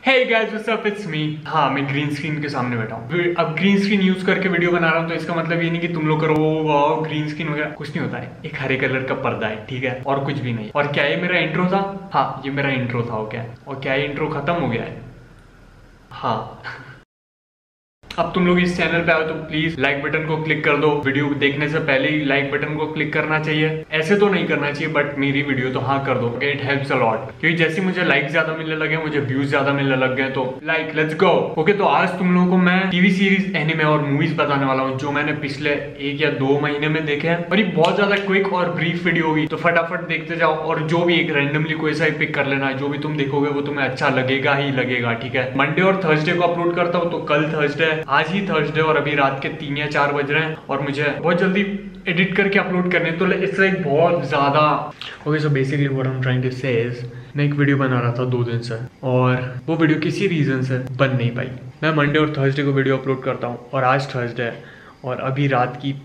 Hey guys, what's up? It's me। हाँ, मैं green screen के सामने बैठा हूँ। अब ग्रीन स्क्रीन यूज करके वीडियो बना रहा हूँ, तो इसका मतलब ये नहीं कि तुम लोग करो वाओ ग्रीन स्क्रीन वगैरह, कुछ नहीं होता है। एक हरे कलर का पर्दा है, ठीक है, और कुछ भी नहीं। और क्या ये मेरा इंट्रो था? हाँ, ये मेरा इंट्रो था। ओके, और क्या ये इंट्रो खत्म हो गया है? हाँ। अब तुम लोग इस चैनल पे आओ तो प्लीज लाइक बटन को क्लिक कर दो। वीडियो देखने से पहले ही लाइक बटन को क्लिक करना चाहिए। ऐसे तो नहीं करना चाहिए, बट मेरी वीडियो तो हाँ कर दो। इट हेल्प्स अ लॉट, क्योंकि जैसे मुझे लाइक ज्यादा मिलने लगे, मुझे व्यूज ज्यादा मिलने लग गए, तो लाइक लेट्स गो। ओके, तो आज तुम लोगों को मैं टीवी सीरीज, एनिमे और मूवीज बताने वाला हूँ जो मैंने पिछले 1 या 2 महीने में देखे हैं। और ये बहुत ज्यादा क्विक और ब्रीफ वीडियो होगी, तो फटाफट देखते जाओ। और जो भी एक रैंडमली कोई सा पिक कर लेना, जो भी तुम देखोगे वो तुम्हें अच्छा लगेगा ही लगेगा, ठीक है। मंडे और थर्सडे को अपलोड करता हूँ, तो कल थर्सडे है, आज ही थर्सडे, और अभी रात के 3 या 4 बज रहे हैं, और मुझे बहुत जल्दी एडिट करके अपलोड करने, तो इट्स लाइक बहुत ज्यादा। Okay, so basically what I am trying to say is, मैं एक वीडियो बना रहा था 2 दिन से, और वो वीडियो किसी रीजन से बन नहीं पाई। मैं मंडे और थर्सडे को वीडियो अपलोड करता हूँ, और आज थर्सडे है, और अभी रात की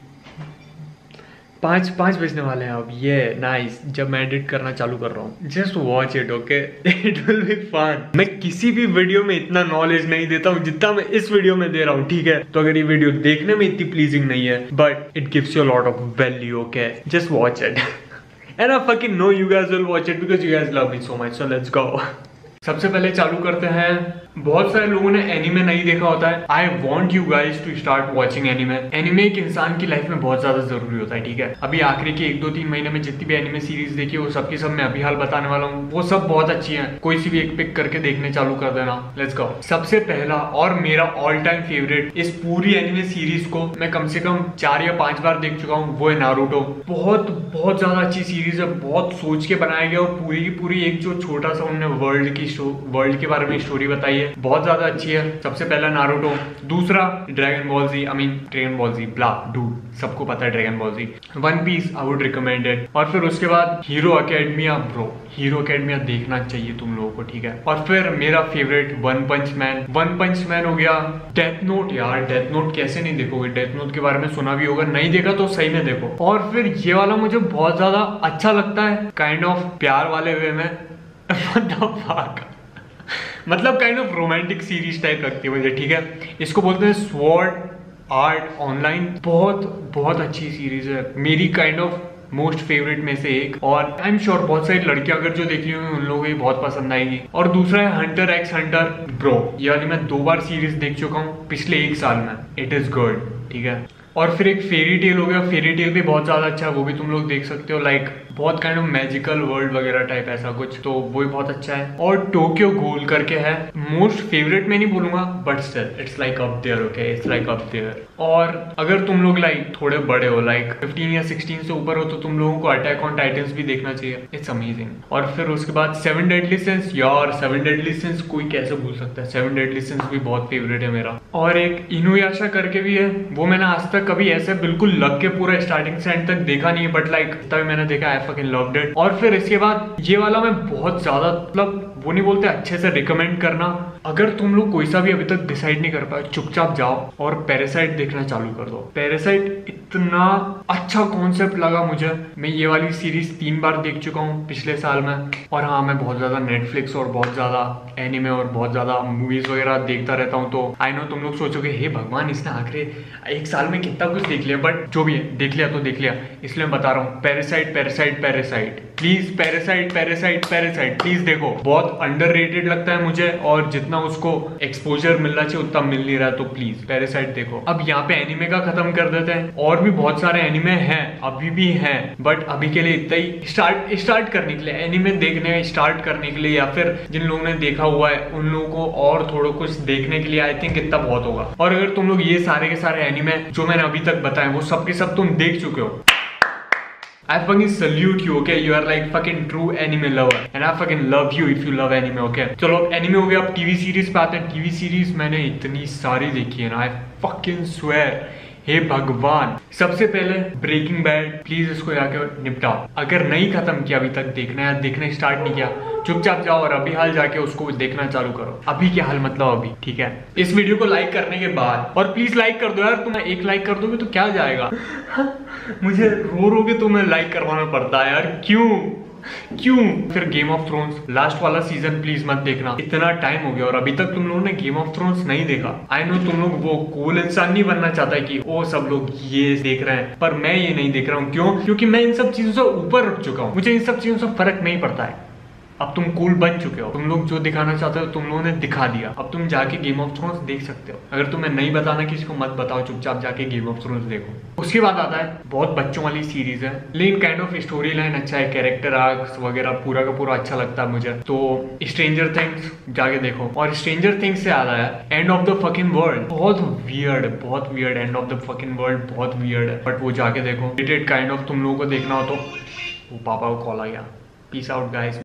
5 बजने वाले हैं अब। ये नाइस, जब मैं एडिट करना चालू कर रहा हूँ। Just watch it, okay, it will be fun. मैं किसी भी वीडियो में इतना नॉलेज नहीं देता हूँ जितना मैं इस वीडियो में दे रहा हूँ, ठीक है। तो अगर ये वीडियो देखने में इतनी प्लीजिंग नहीं है, but it gives you a lot of value, okay, just watch it. And I fucking know you guys will watch it because you guys love me so much, so let's go. सबसे पहले चालू करते हैं। बहुत सारे लोगों ने anime नहीं देखा होता है। I want you guys to start watching anime. Anime एक इंसान की लाइफ में बहुत ज्यादा जरूरी होता है, ठीक है। अभी आखिरी के 1-2-3 महीने में जितनी भी एनिमे सीरीज देखी, वो सबकी सब मैं अभी हाल बताने वाला हूँ। वो सब बहुत अच्छी है, कोई सी भी एक पिक करके देखने चालू कर देना। Let's go. सबसे पहला और मेरा ऑल टाइम फेवरेट, इस पूरी एनिमे सीरीज को मैं कम से कम 4 या 5 बार देख चुका हूँ, वो है नारुतो। बहुत ज्यादा अच्छी सीरीज है, बहुत सोच के बनाया गया, और पूरी की पूरी एक जो छोटा सा उन्होंने वर्ल्ड के बारे में स्टोरी बताई है, बहुत ज्यादा अच्छी है। सबसे पहला नारुतो। दूसरा Dragon Ball Z, Dragon Ball Z blah dude, सबको पता है Dragon Ball Z. One Piece I would recommend it. और फिर उसके बाद Hero Academia. Bro, Hero Academia देखना चाहिए तुम लोगों को, ठीक है। और फिर मेरा फेवरेट वन पंच मैन हो गया। डेथ नोट, यार डेथ नोट कैसे नहीं देखोगे? डेथ नोट के बारे में सुना भी होगा, नहीं देखा तो सही में देखो। और फिर ये वाला मुझे बहुत ज्यादा अच्छा लगता है, काइंड ऑफ प्यार वाले वे में। मतलब kind of romantic series type लगती है मुझे, ठीक है। इसको बोलते हैं स्वॉर्ड आर्ट ऑनलाइन। बहुत अच्छी सीरीज है, मेरी काइंड ऑफ मोस्ट फेवरेट में से एक। और आई एम श्योर बहुत सारी लड़कियां अगर जो देख ली होंगी, उन लोगों को ये बहुत पसंद आएगी। और दूसरा है हंटर एक्स हंटर। ब्रो, ये वाली मैं 2 बार सीरीज देख चुका हूँ पिछले 1 साल में। इट इज गुड, ठीक है। और फिर एक फेरी टेल हो गया। फेरी टेल भी बहुत ज्यादा अच्छा है, वो भी तुम लोग देख सकते हो। लाइक बहुत काइंड ऑफ मैजिकल वर्ल्ड वगैरह टाइप ऐसा कुछ, तो वो भी बहुत अच्छा है। और टोक्यो गhoul करके है, मोस्ट फेवरेट में नहीं बोलूंगा, but still it's like up there, okay, it's like up there. और अगर तुम लोग लाइक थोड़े बड़े हो, लाइक 15 या 16 से ऊपर हो, तो तुम लोगों को अटैक ऑन टाइटन्स भी देखना चाहिए, इट्स अमेजिंग। और फिर उसके बाद 7 डेडली सिंस। यार 7 डेडली सिंस कोई कैसे भूल सकता है? 7 डेडली सिंस भी बहुत फेवरेट है मेरा। और एक इनुयाशा करके भी है, वो मैंने आज तक कभी ऐसे बिल्कुल लग के पूरा स्टार्टिंग से एंड तक देखा नहीं है, बट लाइक तभी मैंने देखा, आई फकिंग लव्ड इट। और फिर इसके बाद ये वाला मैं बहुत ज्यादा, मतलब वो नहीं बोलते अच्छे से रिकमेंड करना। अगर तुम लोग कोई सा भी अभी तक डिसाइड नहीं कर पाए, चुपचाप जाओ और पैरासाइट देखना चालू कर दो। पैरासाइट इतना अच्छा कॉन्सेप्ट लगा मुझे। मैं ये वाली सीरीज 3 बार देख चुका हूँ पिछले साल में। और हाँ, मैं बहुत ज्यादा नेटफ्लिक्स और बहुत ज्यादा एनिमे और बहुत ज्यादा मूवीज वगैरह देखता रहता हूँ। तो आई नो तुम लोग सोचोगे, हे भगवान, इसने आखिरी 1 साल में कितना कुछ देख लिया, बट जो भी है देख लिया तो देख लिया, इसलिए मैं बता रहा हूँ। पैरासाइट प्लीज, पैरासाइट प्लीज देखो। बहुत अंडररेटेड लगता है मुझे, और जितना उसको एक्सपोजर मिलना चाहिए उतना मिल नहीं रहा, तो प्लीज पैरासाइट देखो। अब यहाँ पे एनिमे का खत्म कर देते हैं। और भी बहुत सारे एनिमे हैं, अभी भी हैं, बट अभी के लिए इतना ही। स्टार्ट करने के लिए, एनिमे देखने स्टार्ट करने के लिए, या फिर जिन लोगों ने देखा हुआ है उन लोगों को और थोड़ा कुछ देखने के लिए, आई थिंक इतना बहुत होगा। और अगर तुम लोग ये सारे के सारे एनिमे जो मैंने अभी तक बताए, वो सब के सब तुम देख चुके हो, I fucking salute you, okay? You are like fucking true anime lover, and I fucking love you if you love anime, okay? चलो अब एनिमे हो गया, अब टीवी सीरीज पे आते हैं। टीवी सीरीज मैंने इतनी सारी देखी है ना, I fucking swear, हे भगवान। सबसे पहले ब्रेकिंग बैड, प्लीज इसको जाके निपटाओ। अगर नहीं खत्म किया अभी तक देखना, या देखना स्टार्ट नहीं किया, चुपचाप जाओ और अभी हाल जाके उसको देखना चालू करो। अभी क्या हाल, मतलब अभी, ठीक है। इस वीडियो को लाइक करने के बाद, और प्लीज लाइक कर दो यार, तुम 1 लाइक कर दोगे तो क्या जाएगा। मुझे रो के तुम्हें लाइक करवाना पड़ता है यार, क्यों? क्यों? फिर गेम ऑफ थ्रोन्स लास्ट वाला सीजन प्लीज मत देखना, इतना टाइम हो गया और अभी तक तुम लोगों ने गेम ऑफ थ्रोन्स नहीं देखा। आई नो तुम लोग वो कूल इंसान नहीं बनना चाहता कि ओ सब लोग ये देख रहे हैं, पर मैं ये नहीं देख रहा हूँ। क्यों? क्योंकि मैं इन सब चीजों से ऊपर उठ चुका हूँ, मुझे इन सब चीजों से फर्क नहीं पड़ता है। अब तुम कूल बन चुके हो, तुम लोग जो दिखाना चाहते हो तुम लोगों ने दिखा दिया। अब तुम जाके गेम ऑफ थ्रोन्स देख सकते हो। अगर तुम्हें नहीं बताना किसी को मत बताओ, चुपचाप जाके गेम ऑफ थ्रोन्स देखो। उसके बाद आता है बहुत बच्चों वाली सीरीज है, लेकिन काइंड ऑफ स्टोरी लाइन अच्छा है, कैरेक्टर आर्क्स वगैरह पूरा का पूरा अच्छा लगता है मुझे। तो स्ट्रेंजर थिंग्स जाके देखो। और स्ट्रेंजर थिंग्स से आ रहा है end of the fucking world, बहुत weird end of the fucking world, बहुत वियर्ड है, बट वो जाके देखो। रिलेटेड काइंड ऑफ तुम लोगों को देखना हो तो वो पापा को कॉल आ गया। Peace out guys.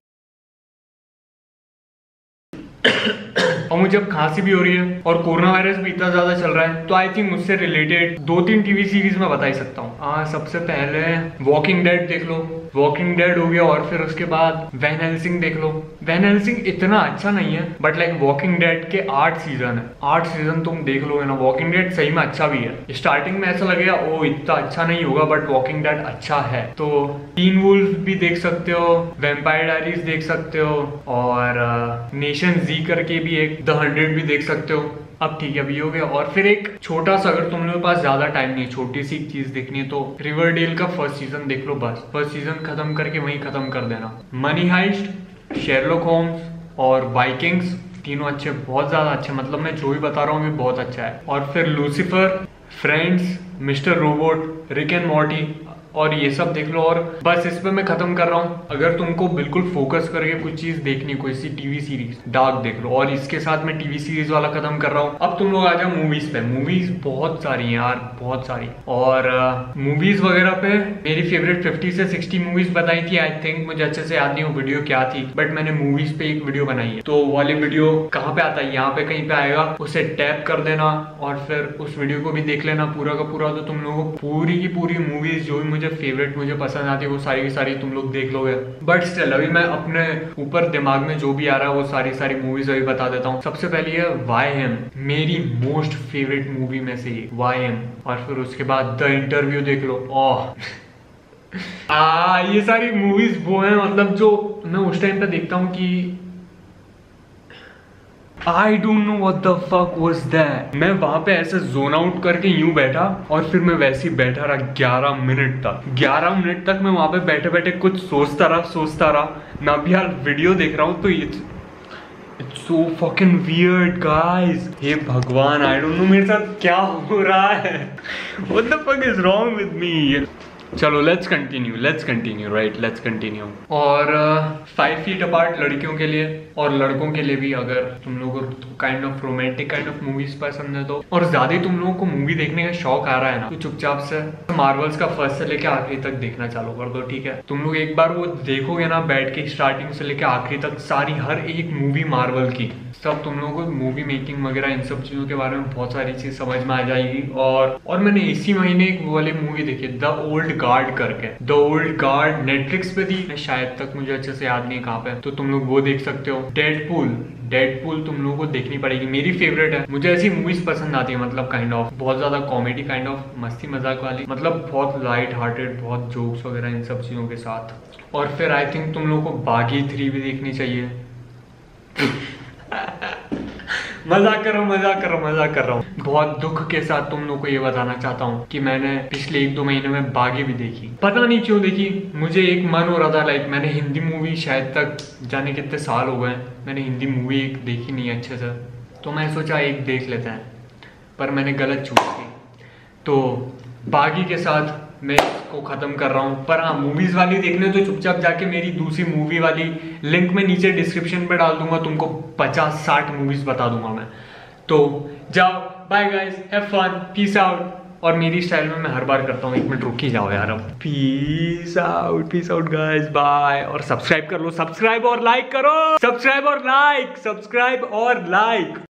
और मुझे अब खांसी भी हो रही है और कोरोना वायरस भी इतना ज्यादा चल रहा है, तो आई थिंक मुझसे रिलेटेड 2-3 टीवी सीरीज मैं बता ही सकता हूँ। सबसे पहले वॉकिंग डेड देख लो, वॉकिंग डेड हो गया। और फिर उसके बाद वैन हेल्सिंग देख लो। वैन हेल्सिंग इतना अच्छा नहीं है, बट लाइक वॉकिंग डेड के 8 सीजन है, 8 सीजन तुम देख लो ना। वॉकिंग डेड सही में अच्छा भी है। स्टार्टिंग में ऐसा लगेगा ओ इतना अच्छा नहीं होगा, बट वॉकिंग डेड अच्छा है। तो टीन वुल्फ भी देख सकते हो, वैम्पायर डायरीज देख सकते हो, और नेशन जी करके भी एक द 100 भी देख सकते हो। अब ठीक है, अभी हो गया। और फिर एक छोटा सा, अगर तुम लोगों के पास ज्यादा टाइम नहीं है, छोटी सी चीज देखनी है, तो रिवरडेल का फर्स्ट सीजन देख लो बस। फर्स्ट सीजन खत्म करके वहीं खत्म कर देना। मनी हाइस्ट, शेरलॉक होम्स और वाइकिंग्स तीनों अच्छे, बहुत ज्यादा अच्छे, मतलब मैं जो भी बता रहा हूँ बहुत अच्छा है। और फिर Lucifer, Friends, mister Robot, Rick and Morty और ये सब देख लो। और बस इस पे मैं खत्म कर रहा हूँ। अगर तुमको बिल्कुल फोकस करके कुछ चीज देखनी, कोई सी टीवी सीरीज, डार्क देख लो। और इसके साथ मैं टीवी सीरीज वाला खत्म कर रहा हूँ। अब तुम लोग आ जाओ मूवीज पे। मूवीज बहुत सारी हैं यार, बहुत सारी। और मूवीज वगैरह पे मेरी फेवरेट 50 से 60 मूवीज बताई थी आई थिंक, मुझे अच्छे से याद नहीं वो वीडियो क्या थी, बट मैंने मूवीज पे एक वीडियो बनाई है। तो वाली वीडियो कहाँ पे आता है, यहाँ पे कहीं पे आएगा, उसे टैप कर देना और फिर उस वीडियो को भी देख लेना पूरा का पूरा। तो तुम लोगों को पूरी की पूरी मूवीज जो भी मुझे पसंद आती है वो सारी की सारी तुम लोग देख लोगे। बट स्टिल अभी मैं अपने ऊपर दिमाग में जो भी आ रहा है वो सारी मूवीज अभी बता देता हूँ। सबसे पहली है YM, मेरी मोस्ट फेवरेट मूवी में से YM। और फिर उसके बाद द इंटरव्यू देख लो। ओह ये सारी मूवीज वो है, मतलब जो मैं उस टाइम पे देखता हूँ कि I don't know what the fuck was that। मैं वहां पे ऐसे जोन आउट करके यूं बैठा और फिर मैं वैसे ही बैठा रहा 11 मिनट तक। 11 मिनट तक मैं वहां पे बैठे बैठे कुछ सोचता रहा ना भी यार वीडियो देख रहा हूँ। तो it's so fucking weird guys. हे भगवान, आई डोंट नो मेरे साथ क्या हो रहा है। What the fuck is wrong with me? चलो let's continue right, let's continue. और 5 फीट अपार्ट लड़कियों के लिए और लड़कों के लिए भी, अगर तुम लोगों को kind of romantic kind of movies पसंद है तो, और ज्यादा ही तुम लोगों को मूवी देखने का शौक आ रहा है ना, तो चुपचाप से मार्वल्स का फर्स्ट से लेके आखिरी तक देखना चालू कर दो, ठीक है। तुम लोग एक बार वो देखोगे ना बैठ के, स्टार्टिंग से लेके आखिरी तक सारी हर एक मूवी मार्वल की, सब तुम लोगों को मूवी मेकिंग वगैरह इन सब चीजों के बारे में बहुत सारी चीज समझ में आ जाएगी। और मैंने इसी महीने एक वाली मूवी देखी, द ओल्ड गार्ड करके। द ओल्ड गार्ड नेटफ्लिक्स पे थी शायद, तक मुझे अच्छे से याद नहीं कहाँ पे, तो तुम लोग वो देख सकते हो। डेडपूल तुम लोगों को देखनी पड़ेगी, मेरी फेवरेट है। मुझे ऐसी मूवीज पसंद आती है, मतलब काइंड ऑफ बहुत ज्यादा कॉमेडी, काइंड ऑफ मस्ती मजाक वाली, मतलब बहुत लाइट हार्टेड, बहुत जोक्स वगैरह इन सब चीजों के साथ। और फिर आई थिंक तुम लोग को बागी 3 भी देखनी चाहिए। मजाक कर रहा हूँ। बहुत दुख के साथ तुम लोग को ये बताना चाहता हूँ कि मैंने पिछले 1-2 महीने में बागी भी देखी। पता नहीं क्यों देखी, मुझे एक मन हो रहा था, लाइक मैंने हिंदी मूवी शायद तक जाने कितने साल हो गए मैंने हिंदी मूवी एक देखी नहीं अच्छे से, तो मैं सोचा एक देख लेते हैं, पर मैंने गलत चूज की। तो बागी के साथ मैं इसको खत्म कर रहा हूँ। पर हाँ, मूवीज वाली देखने तो चुपचाप जाके मेरी दूसरी मूवी वाली लिंक में नीचे डिस्क्रिप्शन पे डाल दूंगा, तुमको 50-60 मूवीज बता दूंगा मैं। तो जाओ, bye guys, have fun, peace out. और मेरी स्टाइल में मैं हर बार करता हूँ, 1 मिनट रुक ही जाओ यार अब। Peace out guys, bye. और सब्सक्राइब कर लो, सब्सक्राइब और लाइक करो, सब्सक्राइब और लाइक।